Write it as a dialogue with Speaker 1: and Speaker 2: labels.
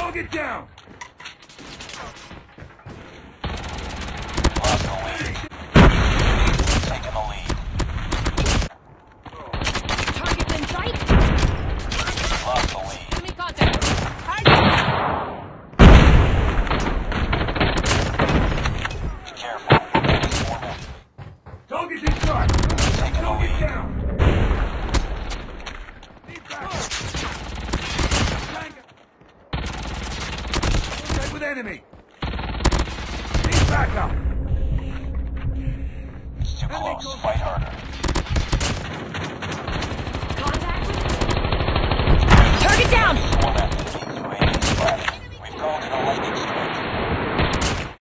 Speaker 1: Target down!
Speaker 2: Lost the lead. Taking the lead.
Speaker 3: Target's in sight.
Speaker 2: Lost the lead.
Speaker 3: Enemy contact.
Speaker 2: Careful.
Speaker 1: Target's in sight!
Speaker 2: Taking the
Speaker 1: Target
Speaker 2: lead.
Speaker 1: down! Need back! Contact with enemy! Need backup!
Speaker 2: It's too close. Fight harder.